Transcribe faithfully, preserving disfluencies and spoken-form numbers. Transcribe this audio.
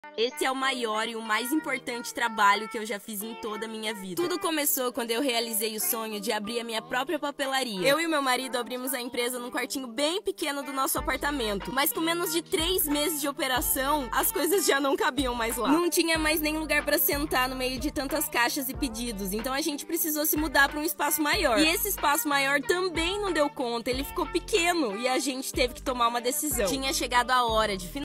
Esse é o maior e o mais importante trabalho que eu já fiz em toda a minha vida. Tudo começou quando eu realizei o sonho de abrir a minha própria papelaria. Eu e meu marido abrimos a empresa num quartinho bem pequeno do nosso apartamento, mas com menos de três meses de operação, as coisas já não cabiam mais lá. Não tinha mais nem lugar pra sentar no meio de tantas caixas e pedidos, então a gente precisou se mudar pra um espaço maior. E esse espaço maior também não deu conta, ele ficou pequeno e a gente teve que tomar uma decisão. Tinha chegado a hora de